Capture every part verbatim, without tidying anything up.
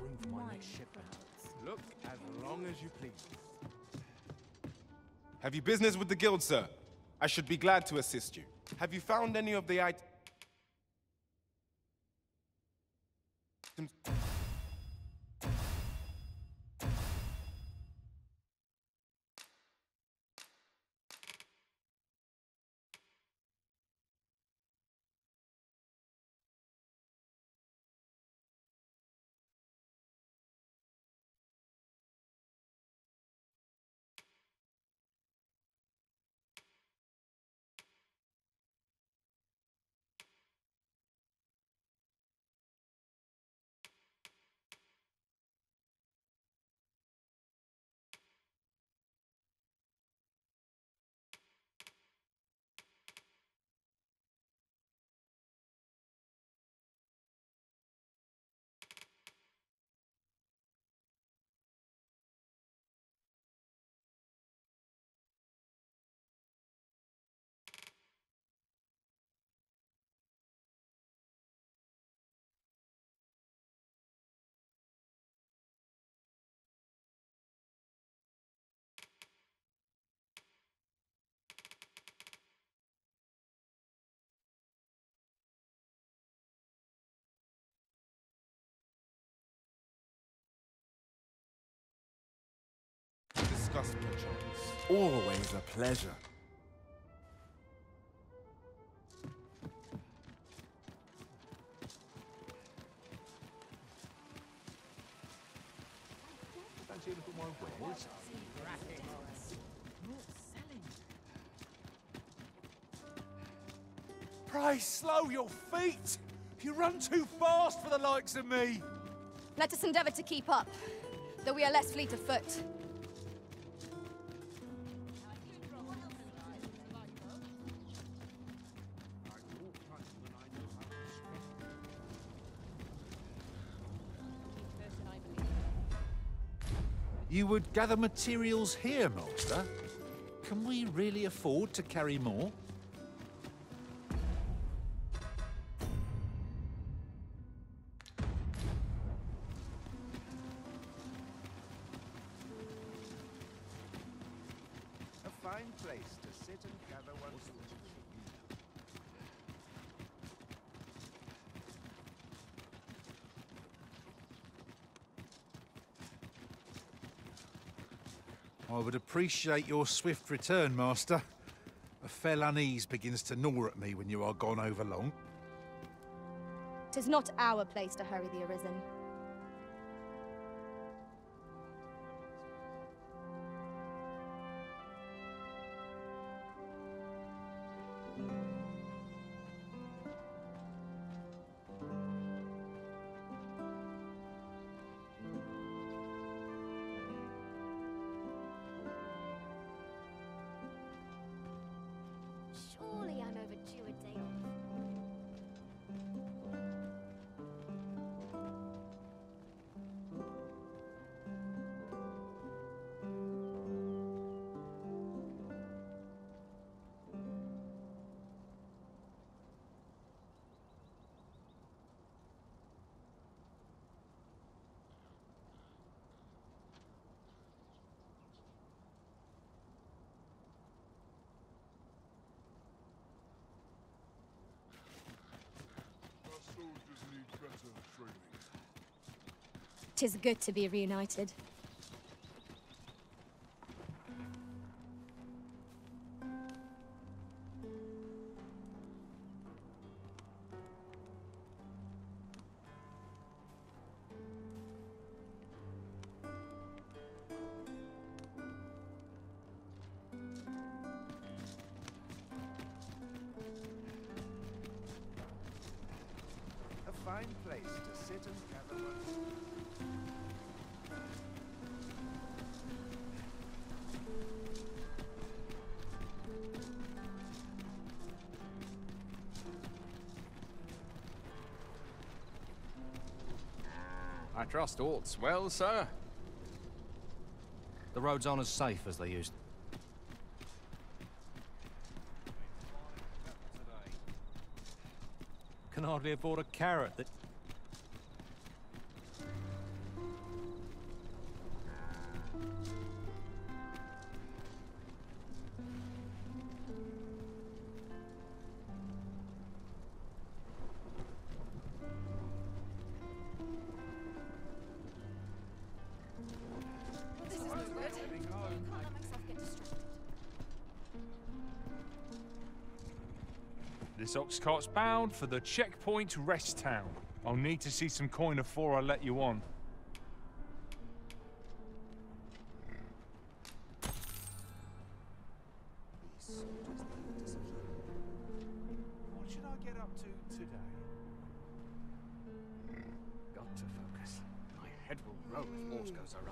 bring for my next shipment? Look as long as you please. Have you business with the guild, sir? I should be glad to assist you. Have you found any of the items? Discuss, perchance. Always a pleasure. Fancy a little more wares? Pray, slow your feet! You run too fast for the likes of me! Let us endeavor to keep up, though we are less fleet of foot. You would gather materials here, Master? Can we really afford to carry more? A fine place to sit and gather one's thoughts. I would appreciate your swift return, Master. A fell unease begins to gnaw at me when you are gone over long. 'Tis not our place to hurry the Arisen. Surely I'm overdue a day off. Soldiers need better training. 'Tis good to be reunited. A fine place to sit and gather one's I trust all's well, sir. The roads aren't as safe as they used. Can hardly afford a carrot that... This ox cart's bound for the checkpoint rest town. I'll need to see some coin before I let you on. What should I get up to today? Got to focus. My head will roll if horse goes awry.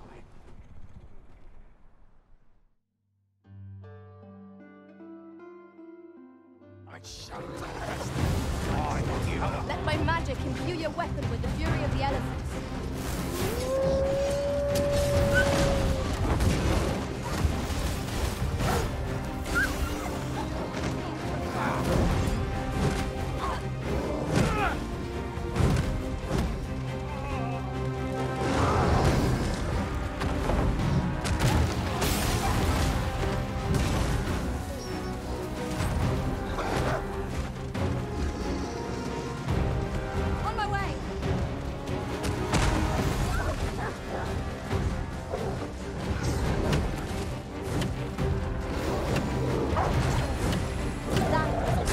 I shall test Let my magic imbue your weapon with the fury of the elements. On my way! That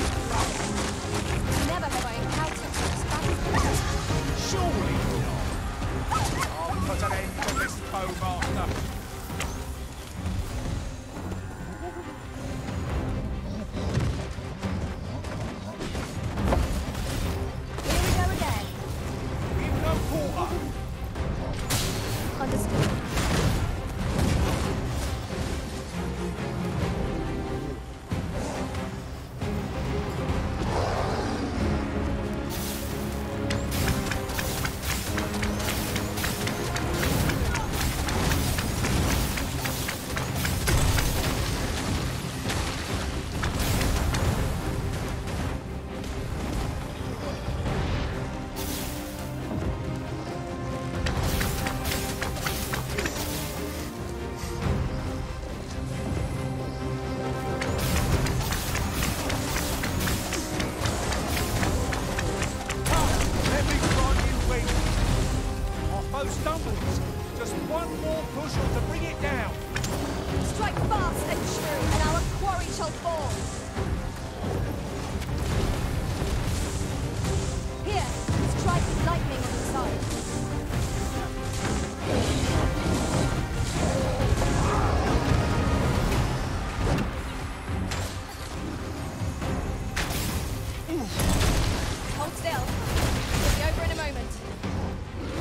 never have I encountered such battle. Surely not! I'll put an end to this foe, Master. Here we go again. Give no quarter! Understood. Let me run you wait. Our foe stumbles. Just one more push or to bring it down. Strike fast and true, and our quarry shall fall. Here, strike with lightning on the side. Hold still. It'll be over in a moment.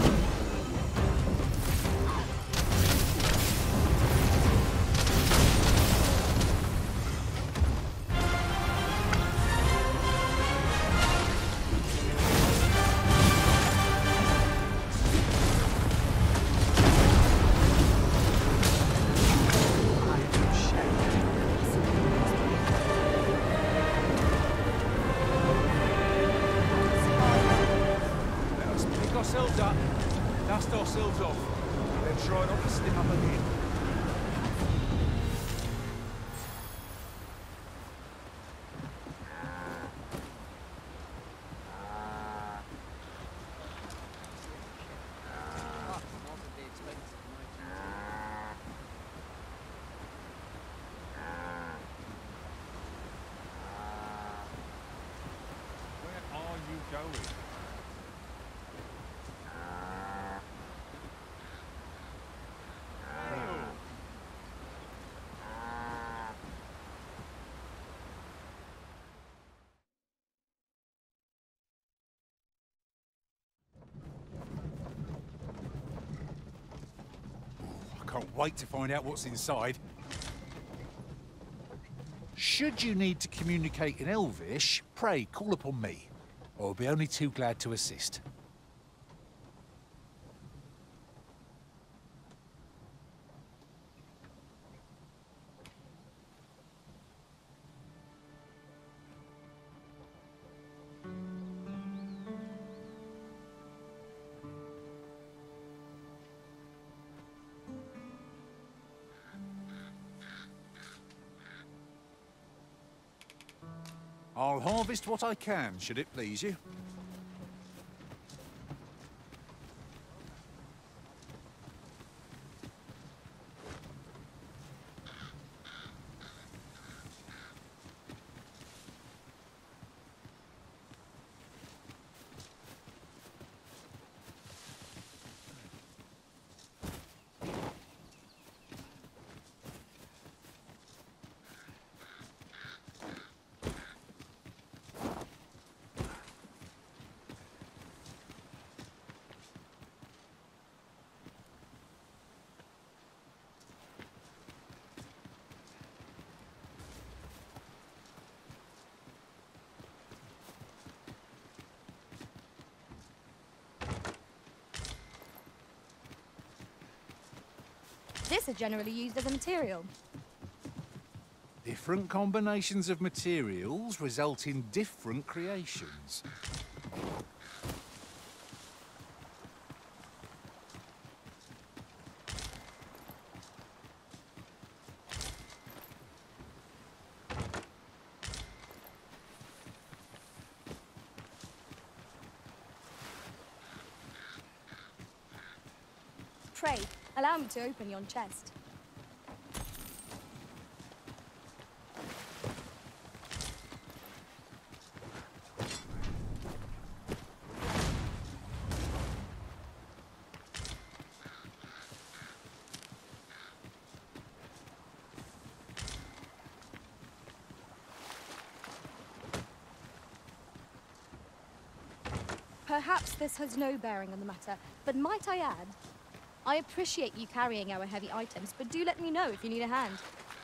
Let us pick ourselves up, dust ourselves off, then try not to slip up again. Where are you going? I can't wait to find out what's inside. Should you need to communicate in Elvish, pray call upon me. I'll be only too glad to assist. I'll harvest what I can, should it please you. this are generally used as a material. Different combinations of materials result in different creations. Pray, allow me to open yon chest. Perhaps this has no bearing on the matter, but might I add, I appreciate you carrying our heavy items, but do let me know if you need a hand.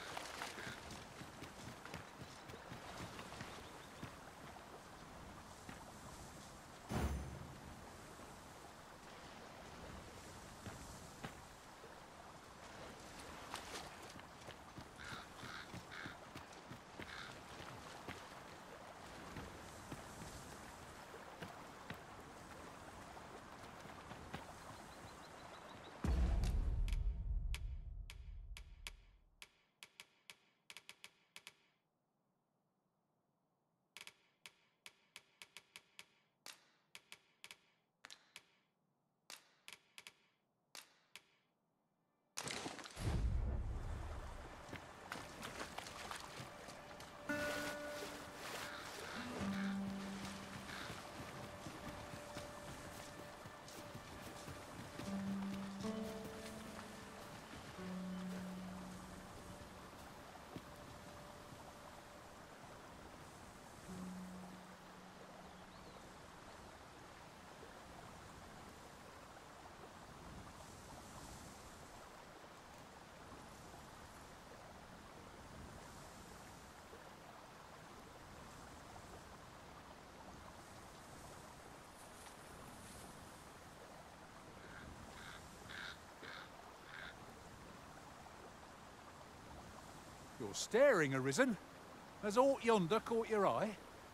You're staring, Arisen. Has aught yonder caught your eye?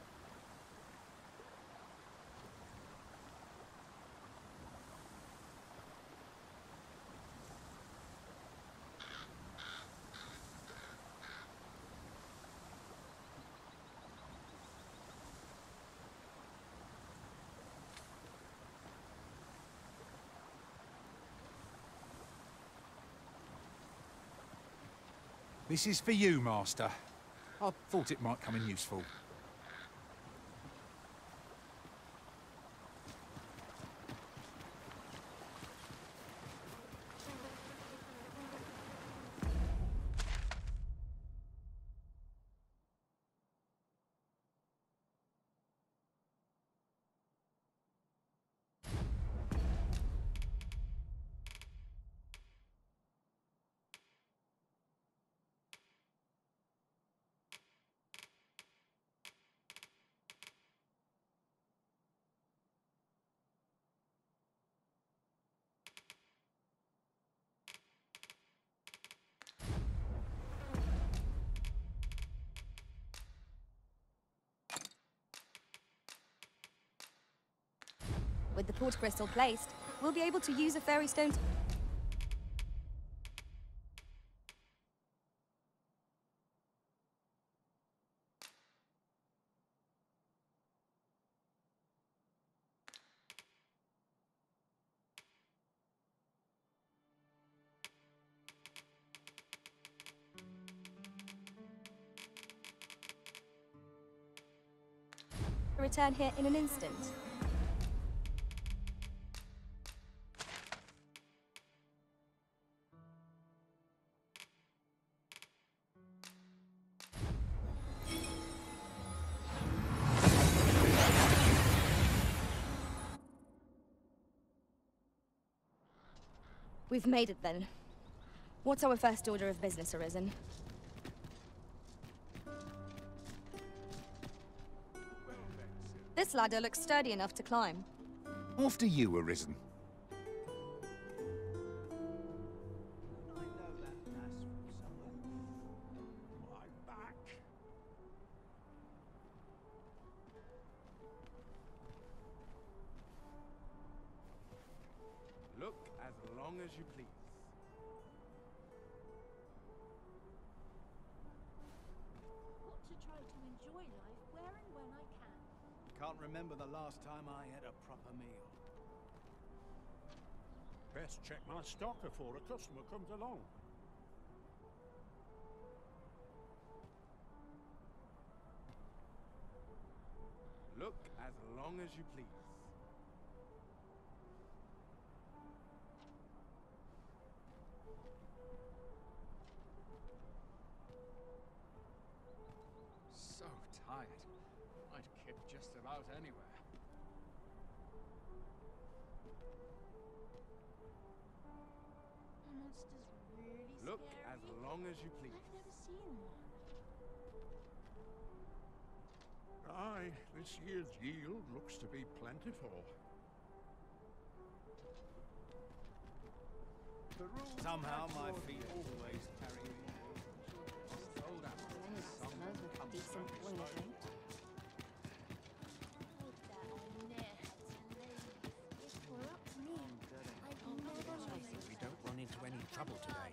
This is for you, Master. I thought it might come in useful. With the port crystal placed, we'll be able to use a fairy stone to... return here in an instant. We've made it then. What's our first order of business, Arisen? This ladder looks sturdy enough to climb. After you, Arisen. I know long as you please. Want to try to enjoy life where and when I can. Can't remember the last time I had a proper meal. Best check my stock before a customer comes along. Look as long as you please. So tired. I'd kip just about anywhere. Are monsters really Look scary? as long as you please. I've never seen one. Aye, this year's yield looks to be plentiful. The rules Somehow match my your feet deal. always carry me. Hold up. Smoke with a decent boiler drink. Put that on their heads and leave. If it were up to me, I'd never leave. We don't run into any trouble today.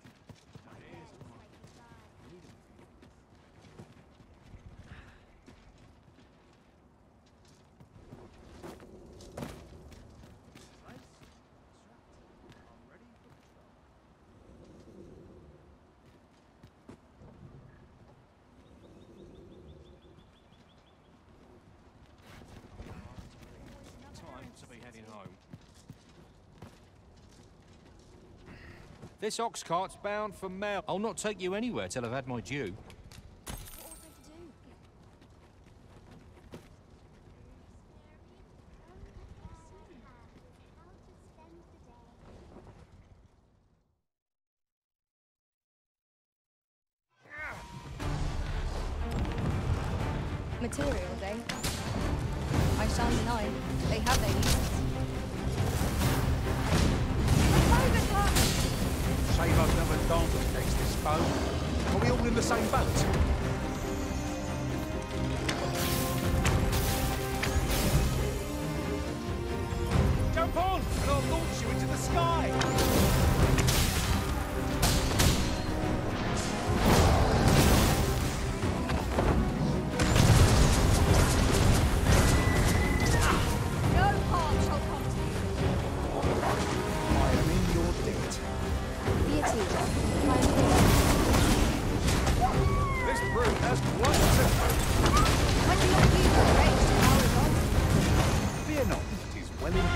Time to be heading home. This ox cart's bound for Mel. I'll not take you anywhere till I've had my due. What was I to do? Materials, eh? I shan't deny. They have their uses. Shame I've never gone next this boat. Are we all in the same boat? Jump on, and I'll launch you into the sky! No harm shall come to you. I am in your debt. Be at ease. I am here. This brute has quite a temper. I do not use the rage to our advantage. Fear not, it is well in.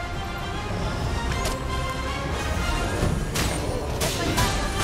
Let my master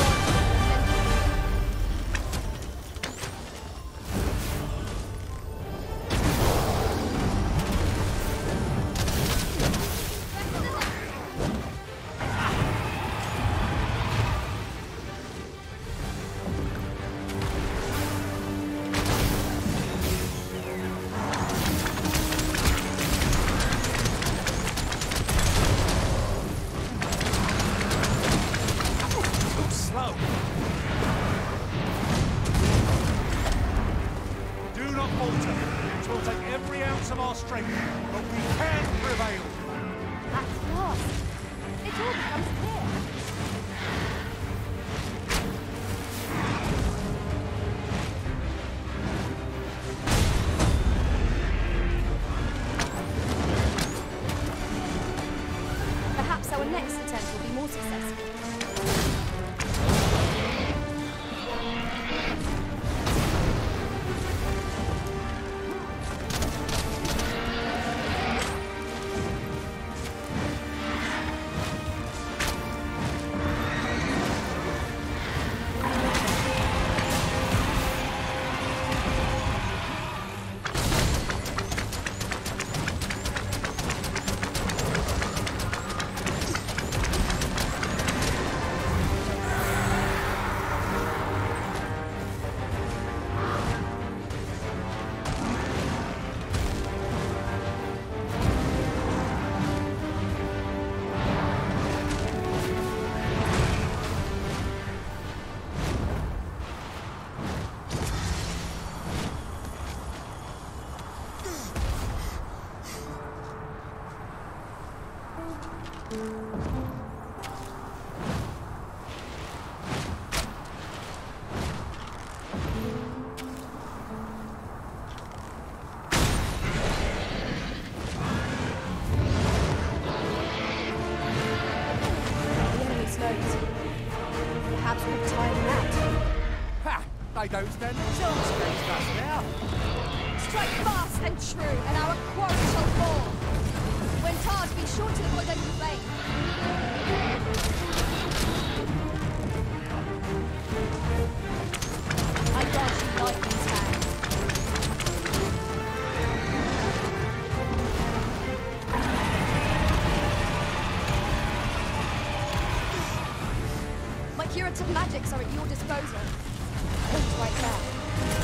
Slow. Do not falter. It will take every ounce of our strength, but we can prevail. At last, it all becomes clear. Perhaps our next attempt will be more successful. and true, and our quarry shall fall. When charged, be sure to avoid open flame. I grant you lightning's hand. My curative magics are at your disposal. It's right there.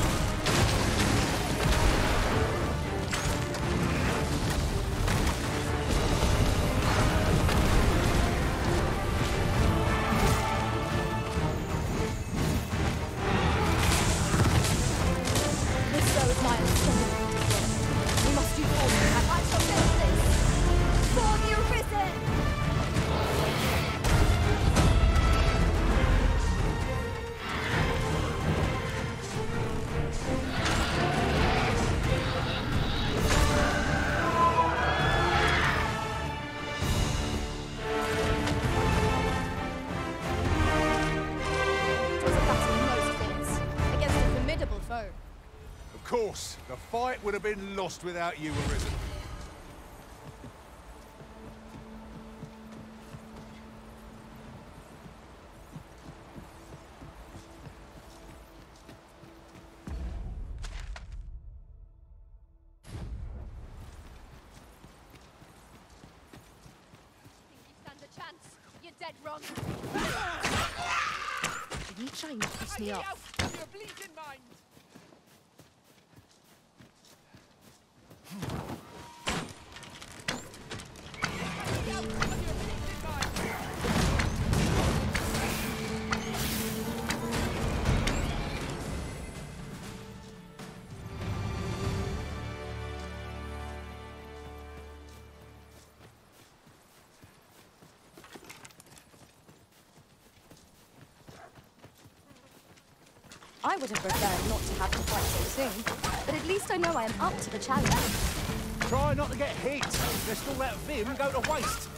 Of course, the fight would have been lost without you, Arisen. Dead wrong. Did you try and piss me off? Your bleeding mind. I would have preferred not to have to fight so soon, but at least I know I am up to the challenge. Try not to get hit. Let's all that vim go to waste.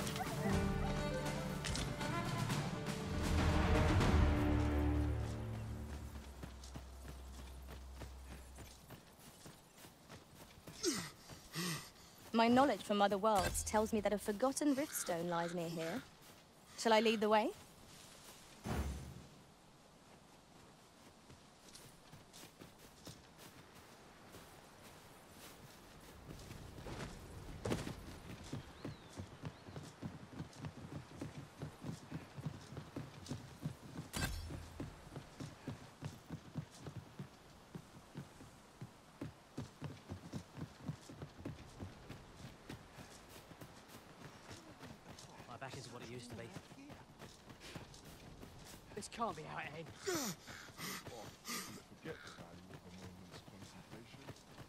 My knowledge from other worlds tells me that a forgotten riftstone lies near here. Shall I lead the way? Back is what it used to be. This can't be how it ends. Forget the value of a moment's contemplation.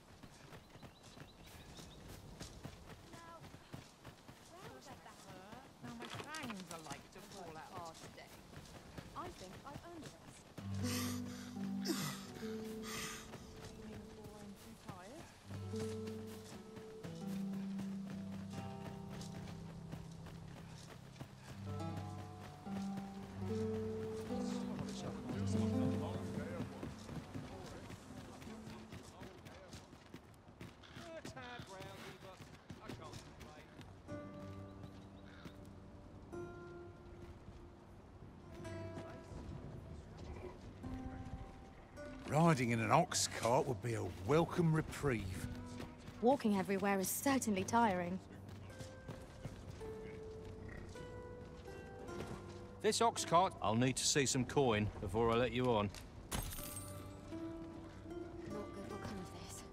Now my fangs are like to fall out. Hard today. I think I've earned the rest. Before I'm too tired. Riding in an ox cart would be a welcome reprieve. Walking everywhere is certainly tiring. This ox cart, I'll need to see some coin before I let you on. Not good will come of this.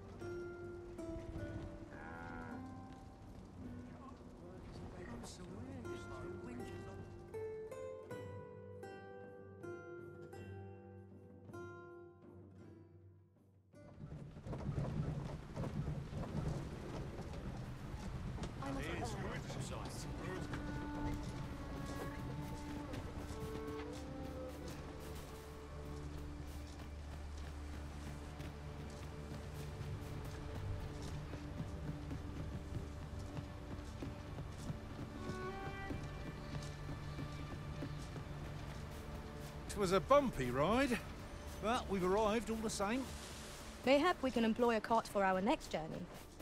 It was a bumpy ride, but we've arrived all the same. Mayhap we can employ a cart for our next journey.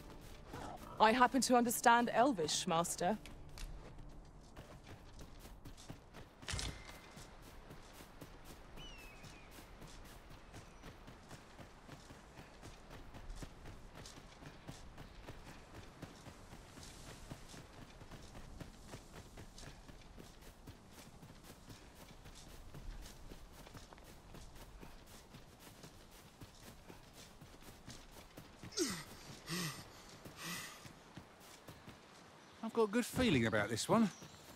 I happen to understand Elvish, Master. I've got a good feeling about this one.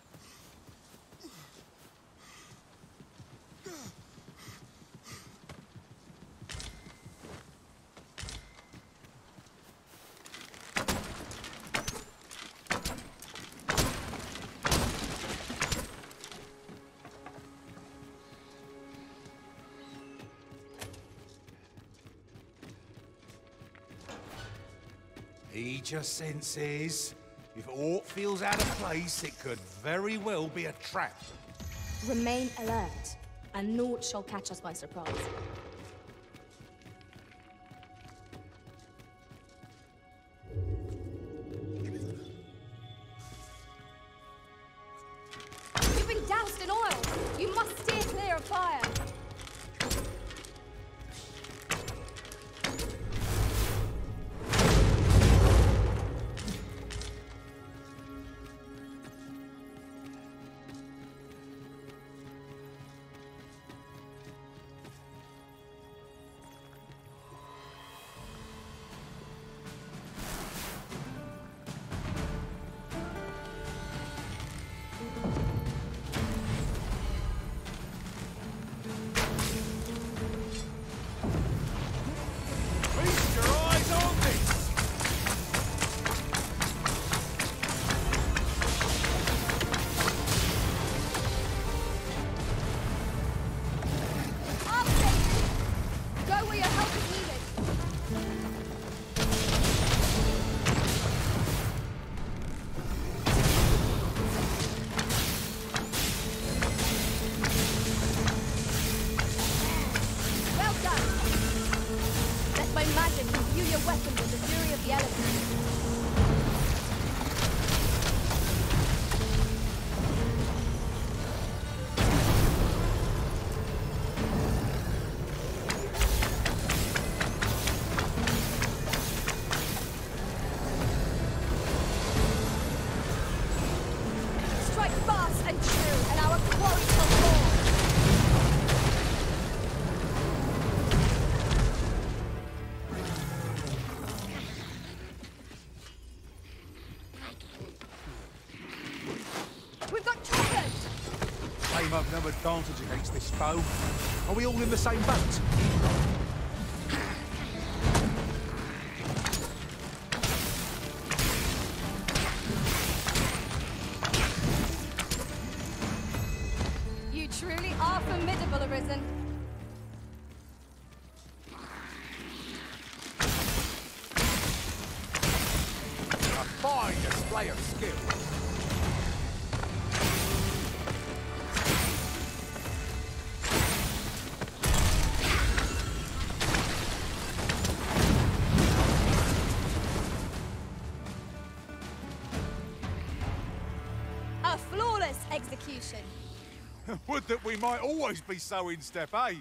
He just senses. If aught feels out of place, it could very well be a trap. Remain alert, and naught shall catch us by surprise. You've been doused in oil! You must steer clear of fire! I've no advantage against this foe. Are we all in the same boat? You truly are formidable, Arisen. A fine display of skill. Execution. Would that we might always be so in step, eh?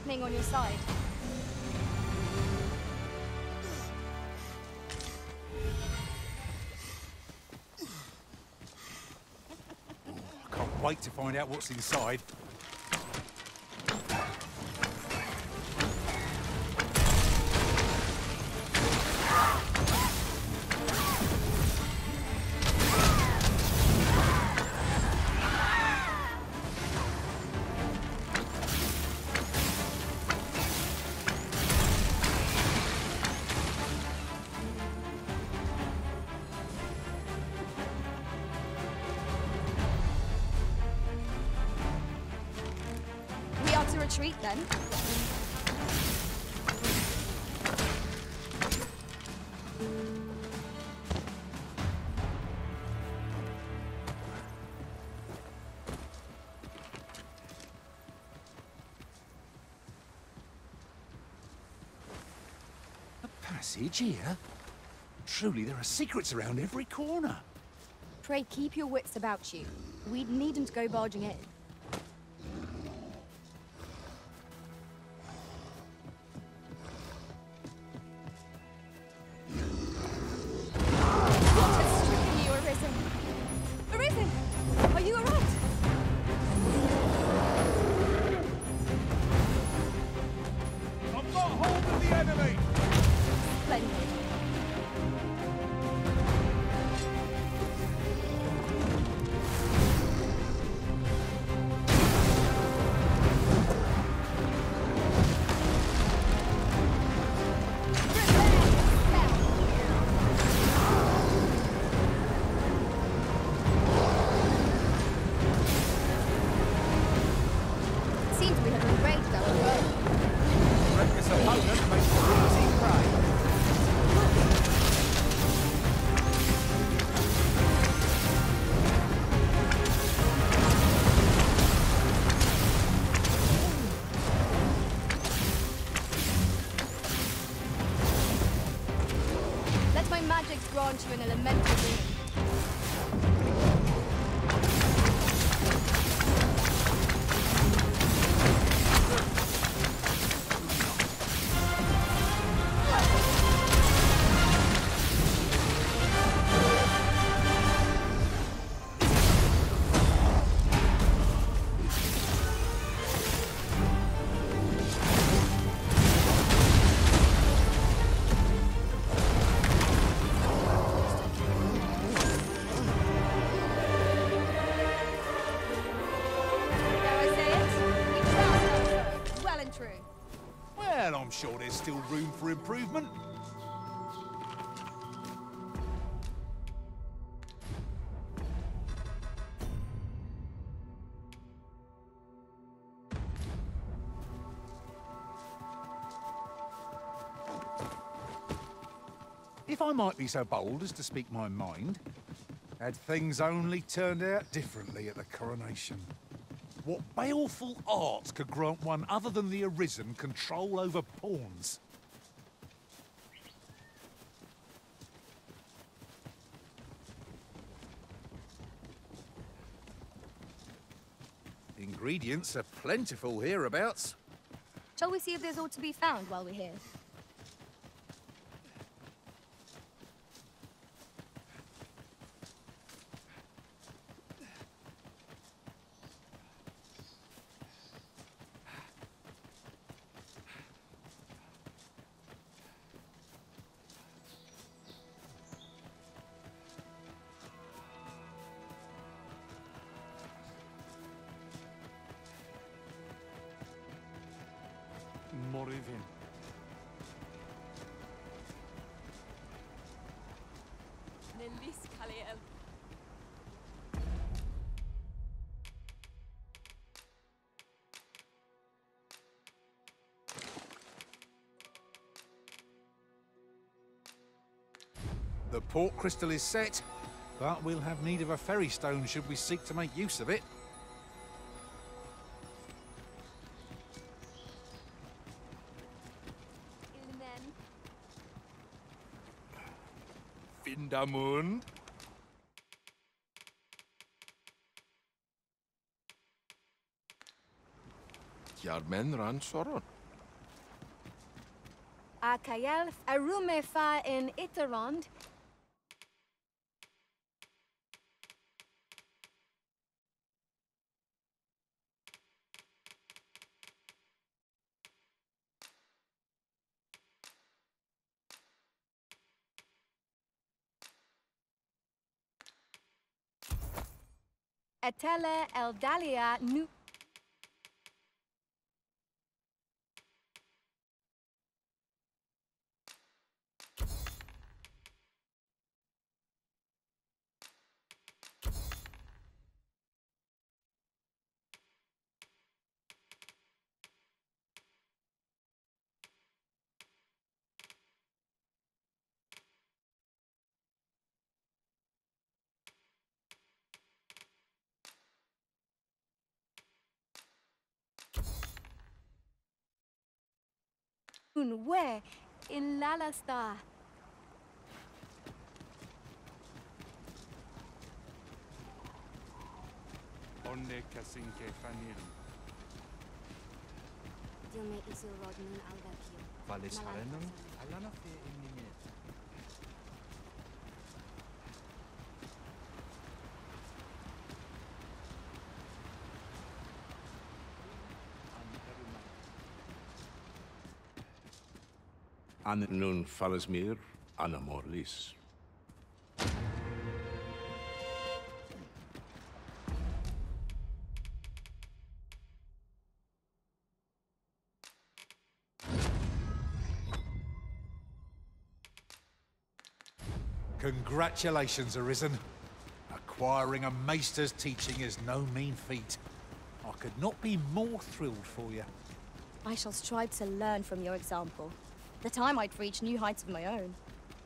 reckoning on your side. I can't wait to find out what's inside. To retreat then. A passage here? Truly, there are secrets around every corner. Pray keep your wits about you. We'd need him to go barging in. Grant you an elemental being. Well, I'm sure there's still room for improvement. If I might be so bold as to speak my mind, had things only turned out differently at the coronation. What baleful art could grant one other than the Arisen control over pawns? Ingredients are plentiful hereabouts. Shall we see if there's aught to be found while we're here? Morivin. Nelis Kaliel. The port crystal is set, but we'll have need of a ferry stone should we seek to make use of it. Vindamund. Jarmen ran soron. A Kayel, a rume fa in Iterond. Etele Eldalia nu. Unwe in Lalasta. Onde Kasinke Fanil. Dilme isil rodnun alvekio. Valis Harenum, Alana fe in An nun falles mir an amorlis. Congratulations, Arisen. Acquiring a maester's teaching is no mean feat. I could not be more thrilled for you. I shall strive to learn from your example, that I might reach new heights of my own.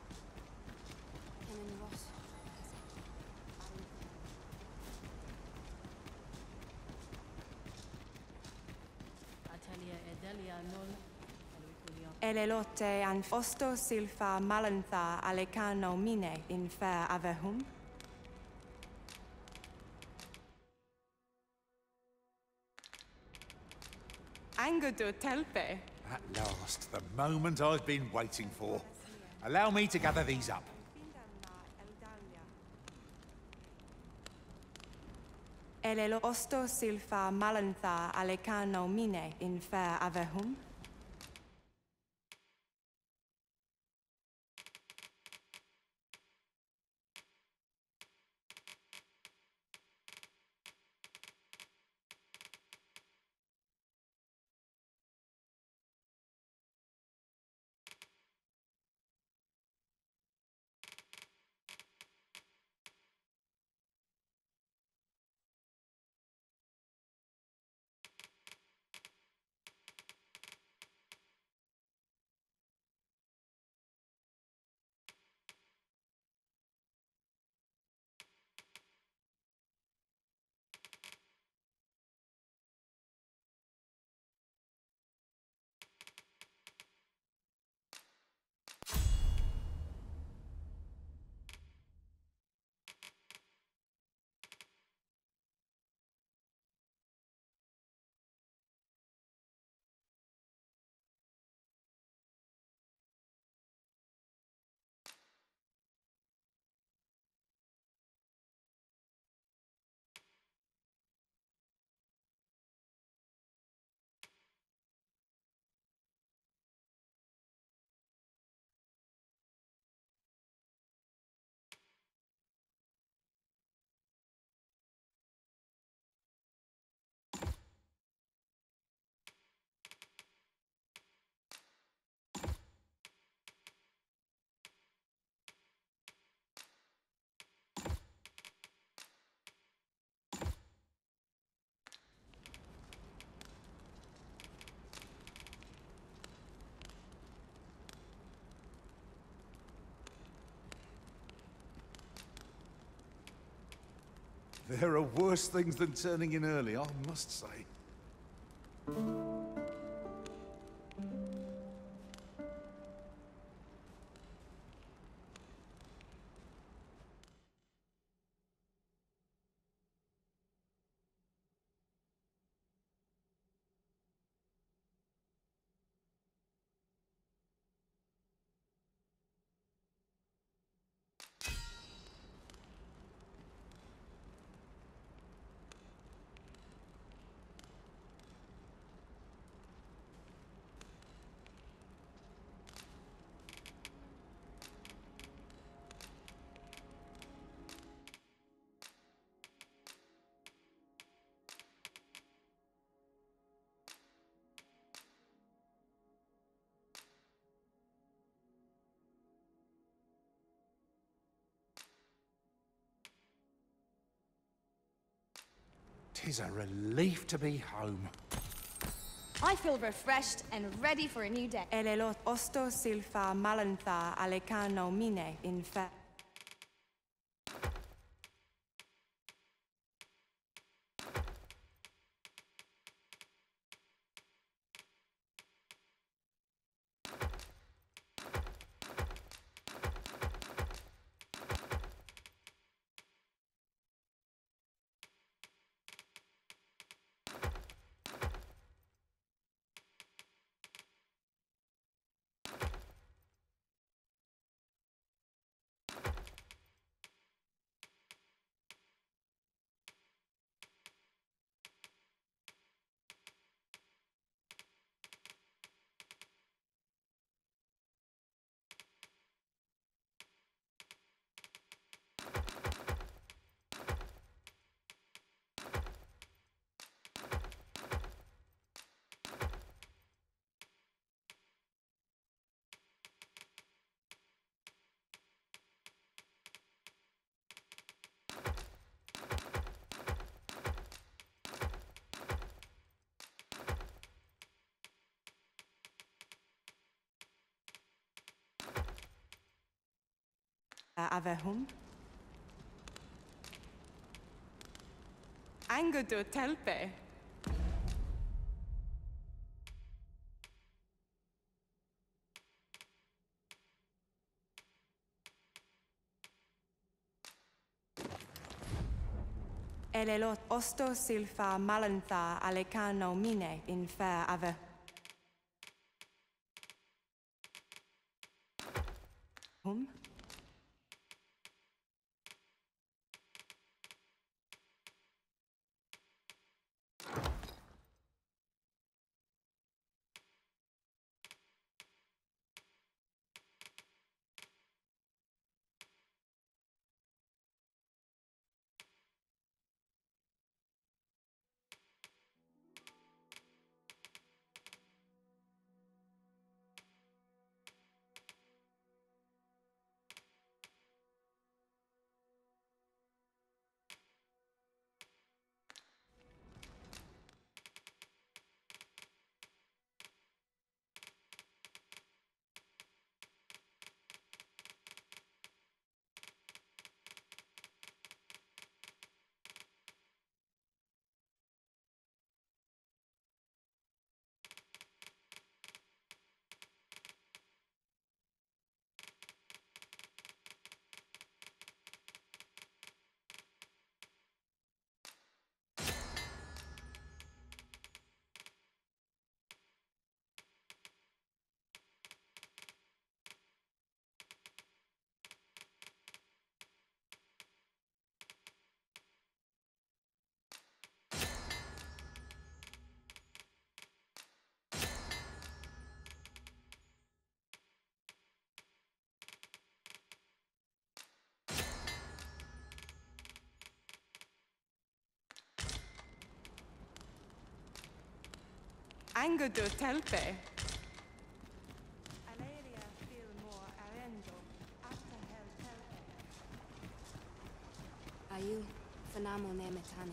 Elelote an fosto silfa malantha alecano mine in fair avehum. Angudo telpe. At last, the moment I've been waiting for. Allow me to gather these up. Elelo osto silfa malantha alecano mine in fair avehum. There are worse things than turning in early, I must say. 'Tis a relief to be home. I feel refreshed and ready for a new day. Elelot osto silfa malantha alekano mine in fe. Avehum. Angudu telpe. Elelot osto silfa malantha alekano mine in fair ave. Hum? Angudu telpe. Aleria feel more arendo after hell telpe. Ayu, fanamo ne metani.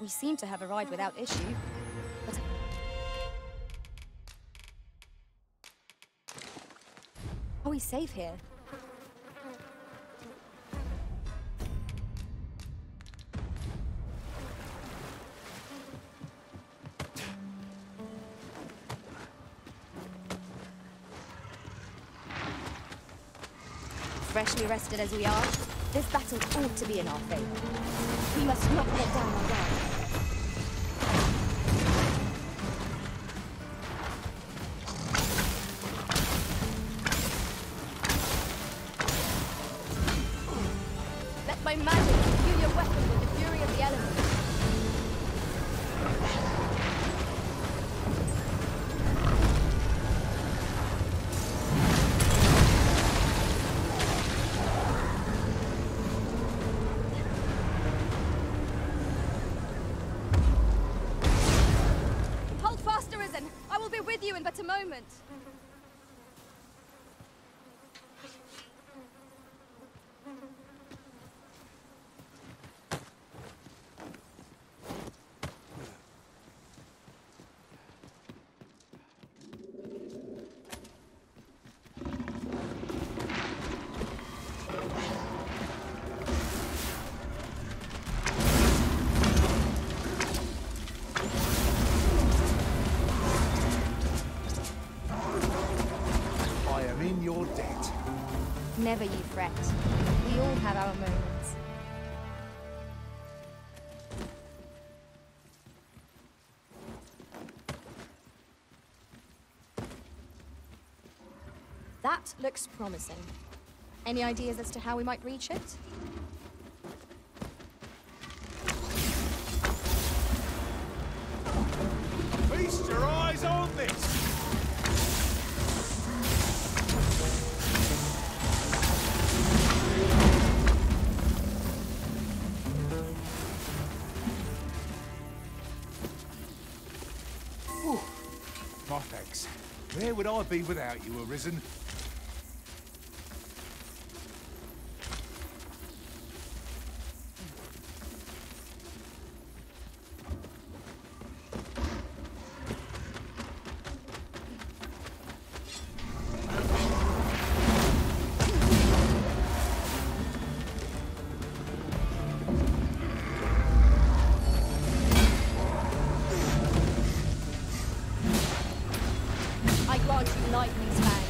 We seem to have arrived without issue, but... Are we safe here? Freshly rested as we are, this battle ought to be in our favor. We must not let down our guard. Let my magic imbue your weapon with the fury of the elements. You in but a moment. Never you fret. We all have our moments. That looks promising. Any ideas as to how we might reach it? Feast your eyes on this! My thanks. Where would I be without you, Arisen? Lightning's fang.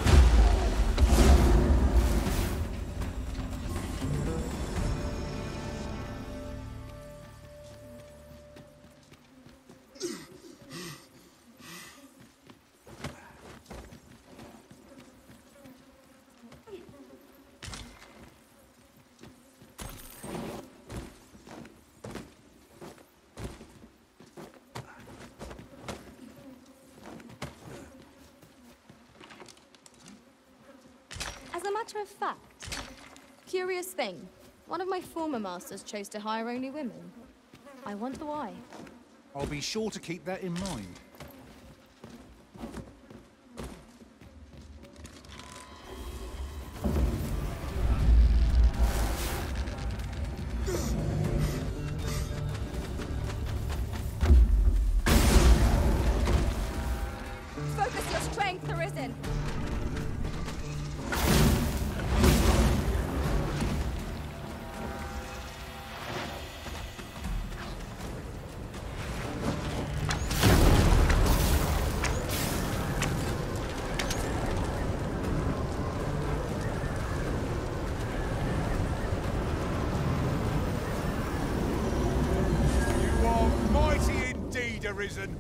As a matter of fact, curious thing, one of my former masters chose to hire only women. I wonder why. I'll be sure to keep that in mind. Focus your strength, Arisen! Arisen.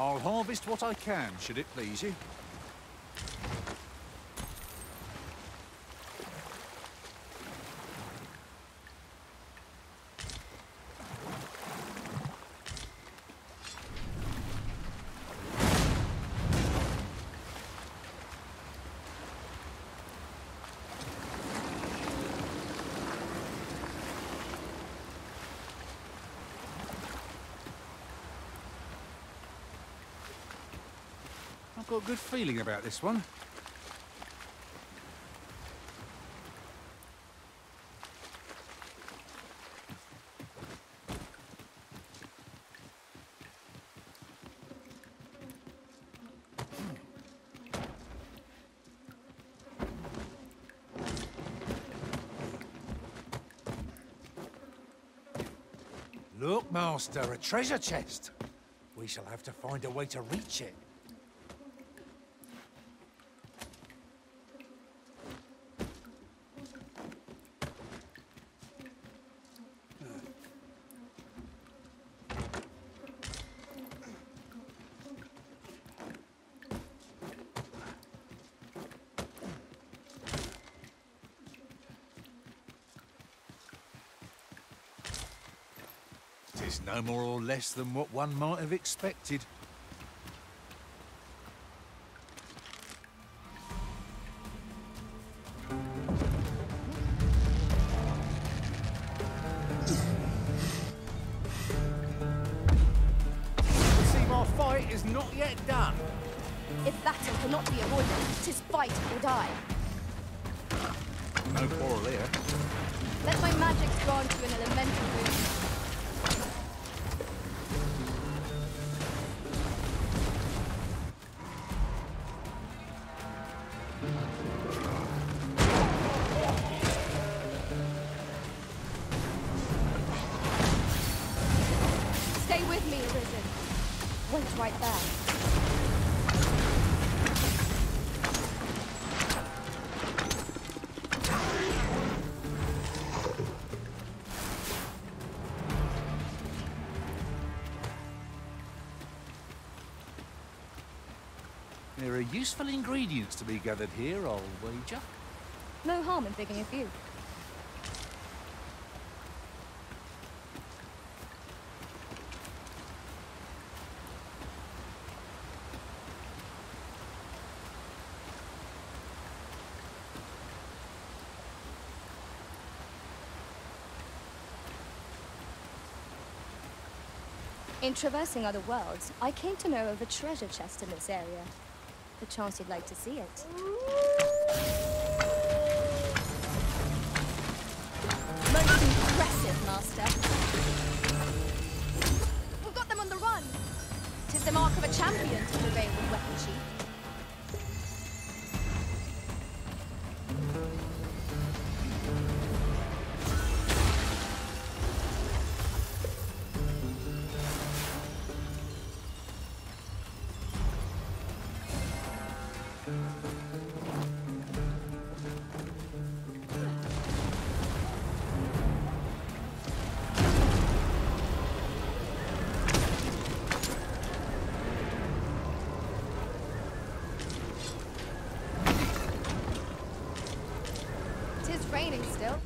I'll harvest what I can, should it please you. I've got a good feeling about this one. Look, Master, a treasure chest. We shall have to find a way to reach it. It's no more or less than what one might have expected. See, my fight is not yet done. If battle cannot be avoided, 'tis fight or die. No quarrel here. Let my magic grant you an elemental boon. Stay with me, Arisen. Wait right there. There are useful ingredients to be gathered here, I'll wager. No harm in picking a few. In traversing other worlds, I came to know of a treasure chest in this area. The chance you'd like to see it. Most impressive, Master. We've got them on the run. 'Tis the mark of a champion to prevail with weapon sheath. Tis raining still.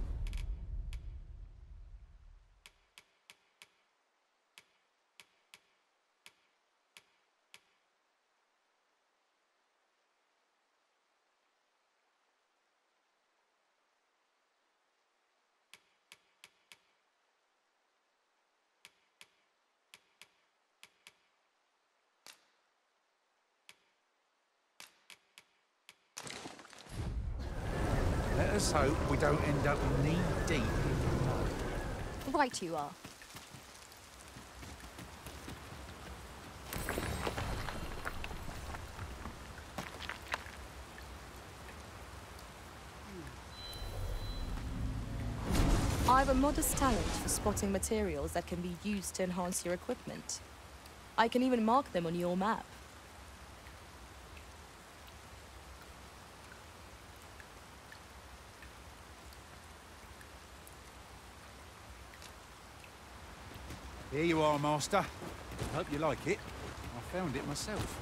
Let us hope we don't end up knee-deep in the mud. Right you are. I have a modest talent for spotting materials that can be used to enhance your equipment. I can even mark them on your map. Here you are, Master. I hope you like it. I found it myself.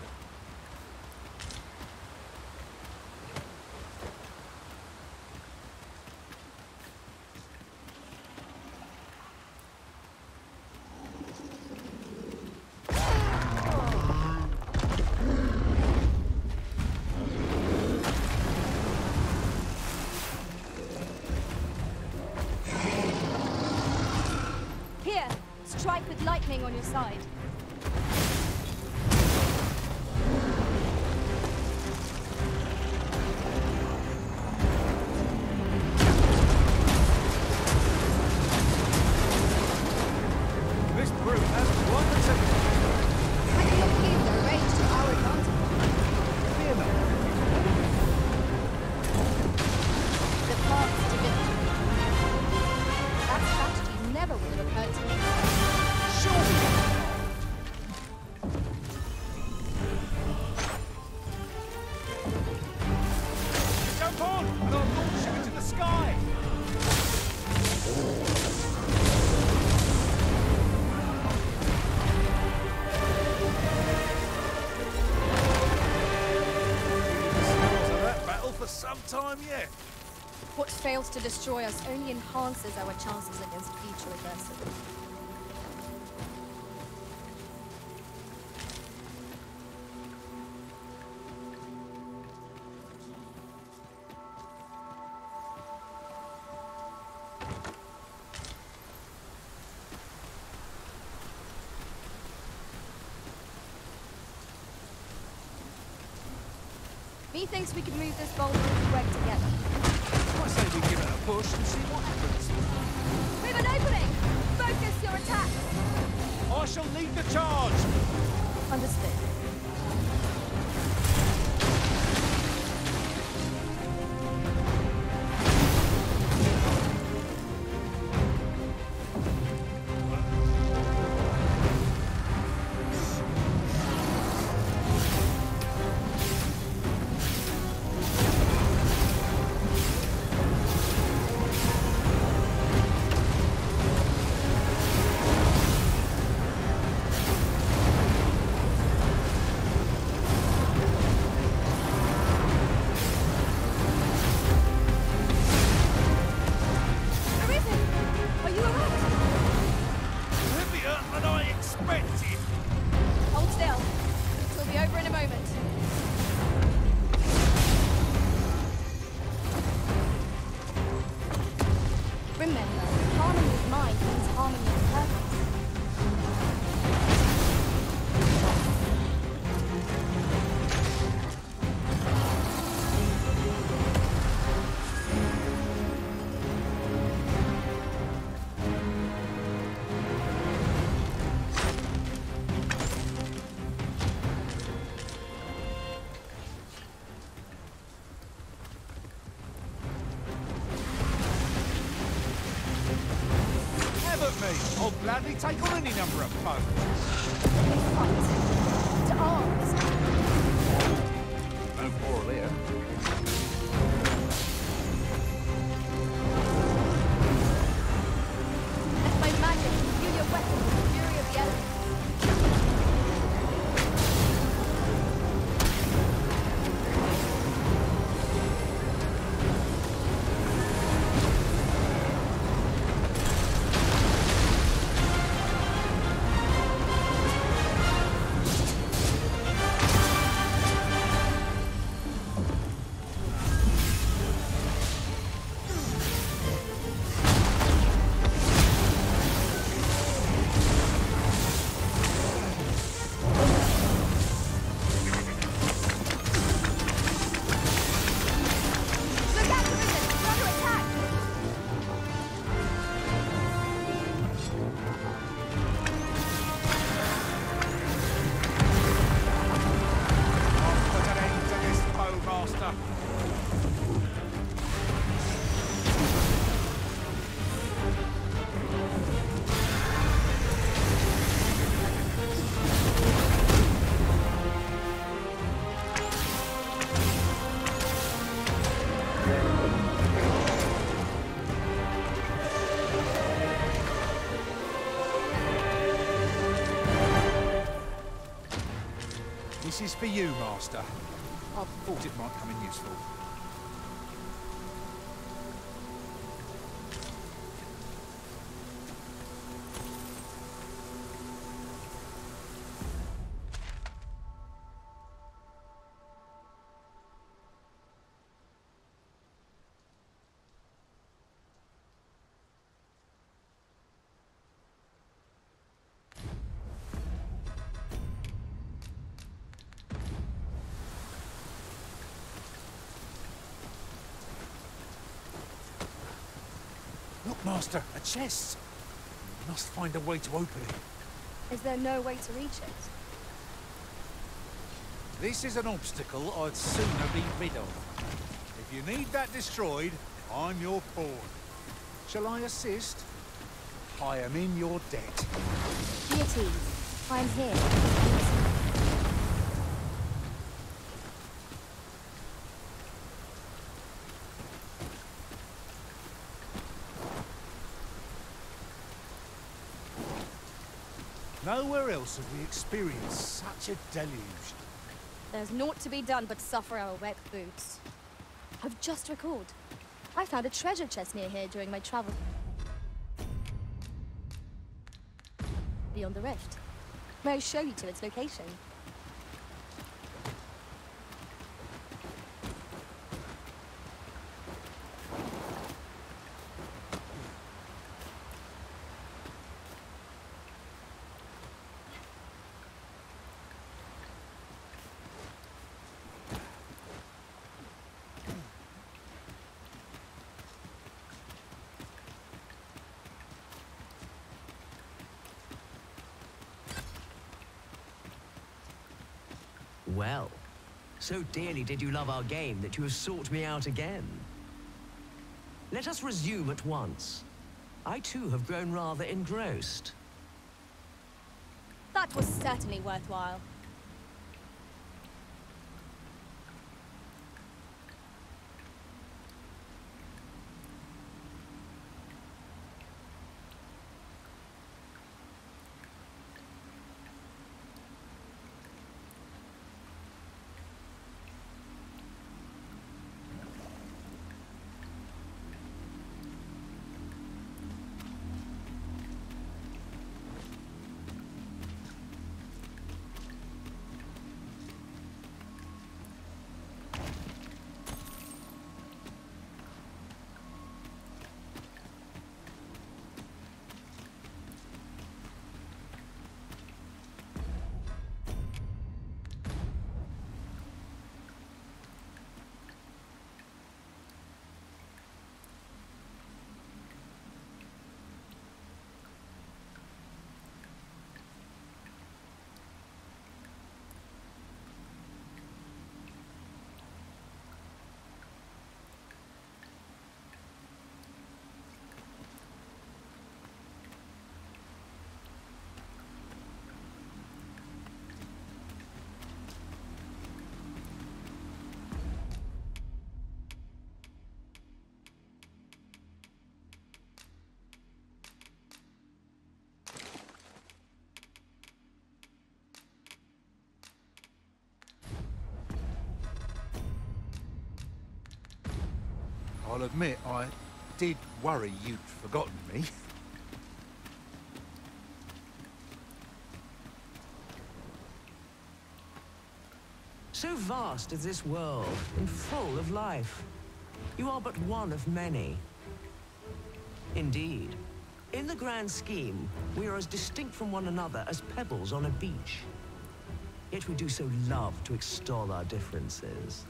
Here, strike with lightning on your side. This brute has one attack. I cannot believe their rage to our advantage. Fear not. The paths to victory. That strategy never would have occurred to me. Surely. Jump on, and I'll launch you into the sky. Scores of that battle for some time yet. What fails to destroy us only enhances our chances against future adversity. Methinks we could move this boulder into work together. I say we give it a push and see what happens. We have an opening! Focus your attack! I shall lead the charge. Understood. I'll gladly take on any number of foes. To arms. No quarrel here. Let my magic imbue your weapon with the fury of the elements. This is for you, Master. I thought it might come in useful. Look, Master, a chest. We must find a way to open it. Is there no way to reach it? This is an obstacle I'd sooner be rid of. If you need that destroyed, I'm your pawn. Shall I assist? I am in your debt. Be at ease. I'm here. Nowhere else have we experienced such a deluge. There's naught to be done but suffer our wet boots. I've just recalled. I found a treasure chest near here during my travels beyond the rift. May I show you to its location? Well, so dearly did you love our game that you have sought me out again. Let us resume at once. I too have grown rather engrossed. That was certainly worthwhile. I'll admit, I did worry you'd forgotten me. So vast is this world, and full of life. You are but one of many. Indeed. In the grand scheme, we are as distinct from one another as pebbles on a beach. Yet we do so love to extol our differences.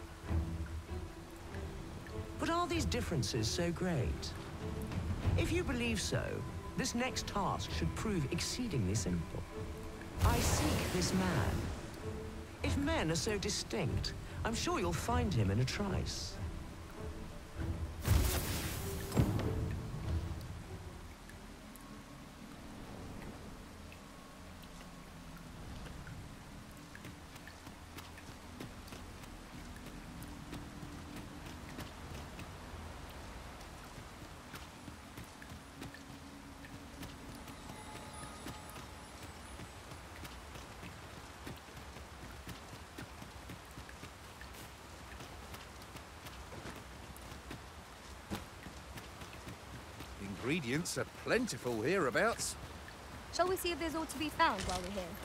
But are these differences so great? If you believe so, this next task should prove exceedingly simple. I seek this man. If men are so distinct, I'm sure you'll find him in a trice. Ingredients are plentiful hereabouts. Shall we see if there's aught to be found while we're here?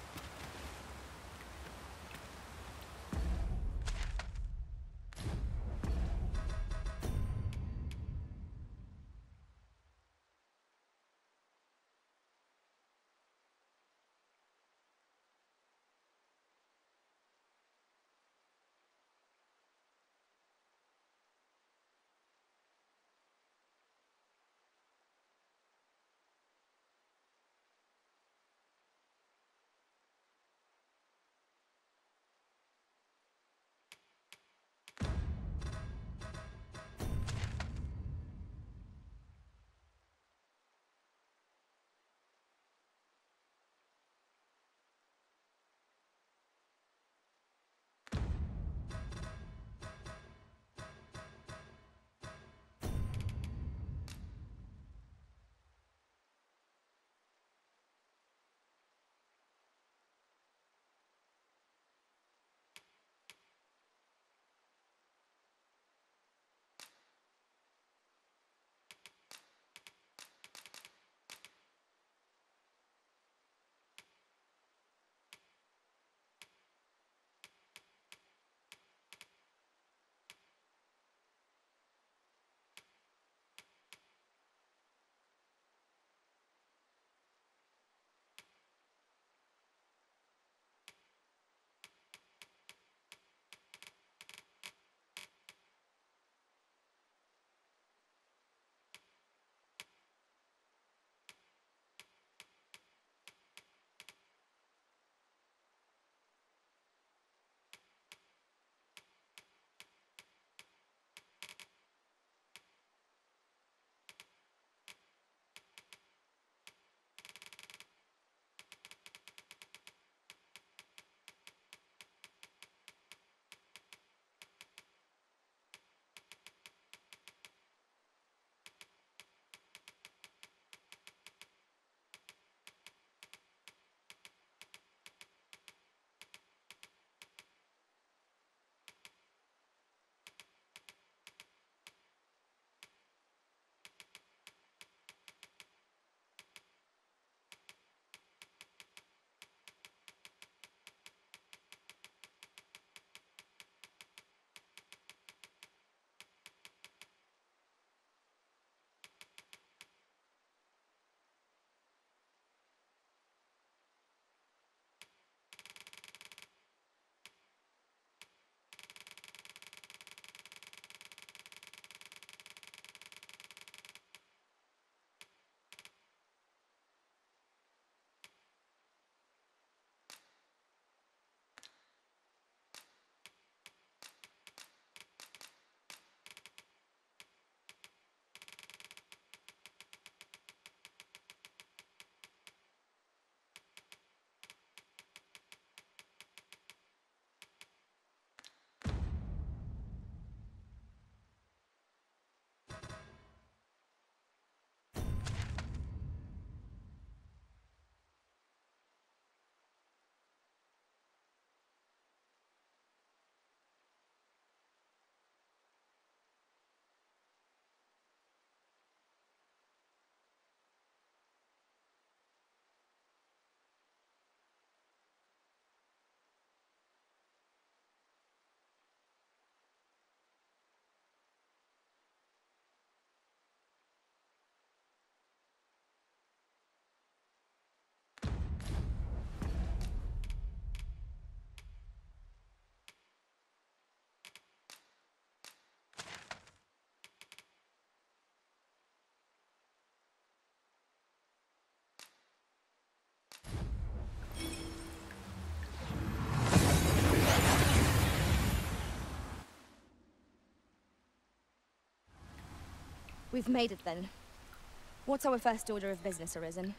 We've made it then. What's our first order of business, Arisen?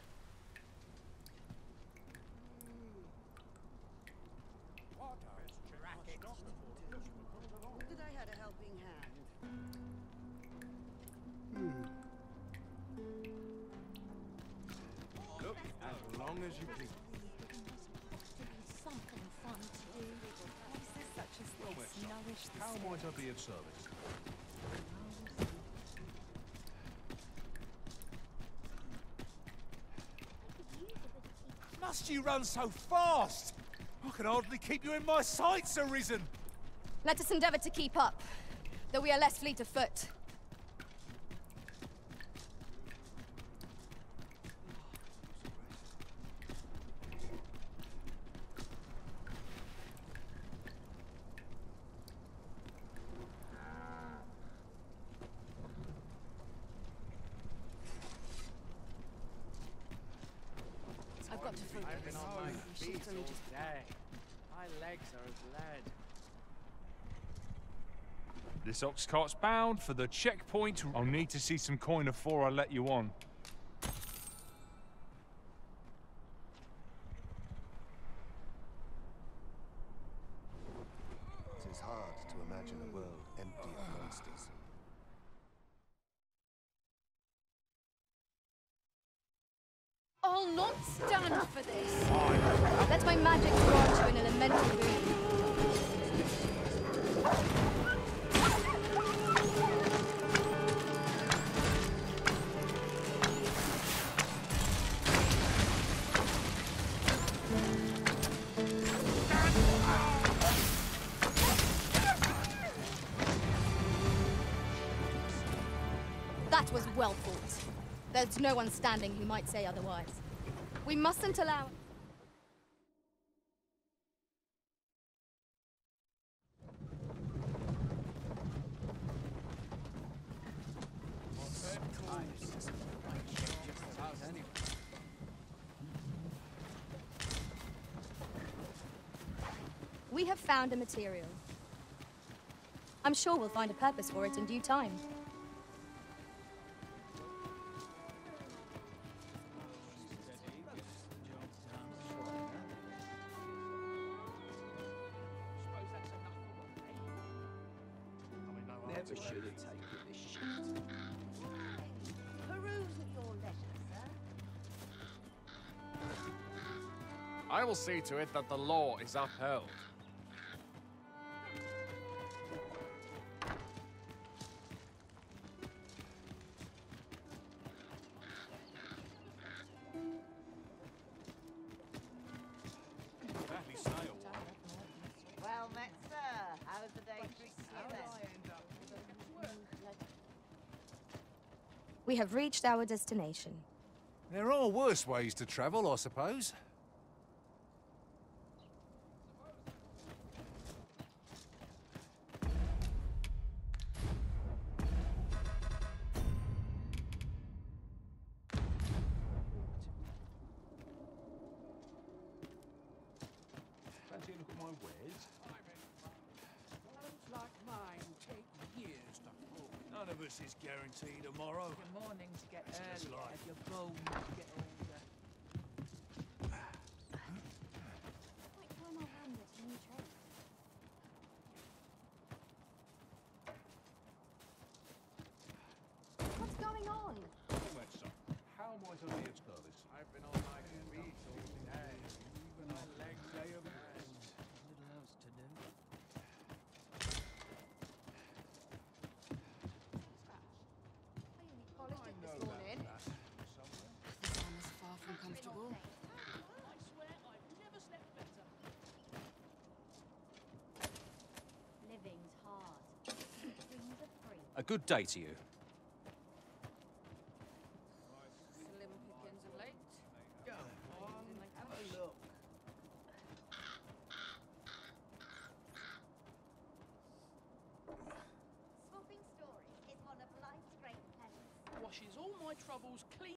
That I had a helping hand. Look, as long as you please. Something fun to do. Places such as this nourish the How spirit. might I be of service? must you run so fast? I can hardly keep you in my sights, Arisen. Let us endeavor to keep up, though we are less fleet of foot. I've got to focus. I've been on my feet all day. My legs are as lead. This ox cart's bound for the checkpoint. I'll need to see some coin before I let you on. It is hard to imagine a world empty of monsters. I'll not stand for this! Let my magic grant you an elemental boon. That was well fought. There's no one standing who might say otherwise. We mustn't allow... We have found a material. I'm sure we'll find a purpose for it in due time. Never should have taken this shit. Peruse of your letter, sir. I will see to it that the law is upheld. Well met, sir. How's the day treating you then? We have reached our destination. There are worse ways to travel, I suppose. Fancy a look at my wares? Clothes like mine take years to pull. None of us is guaranteed tomorrow. Your mornings get It's just earlier, life. your bones get older. What's going on? How might I be of service? I've been on my feet all day. Even my legs they have rest. Little else to do. Polished it this morning. This armor's far from comfortable. I swear I've never slept better. Living's hard. Dreams are free. A good day to you. Slim pickings of late. Go on, have a look. Swapping stories is one of life's great pleasures. Washes all my troubles clean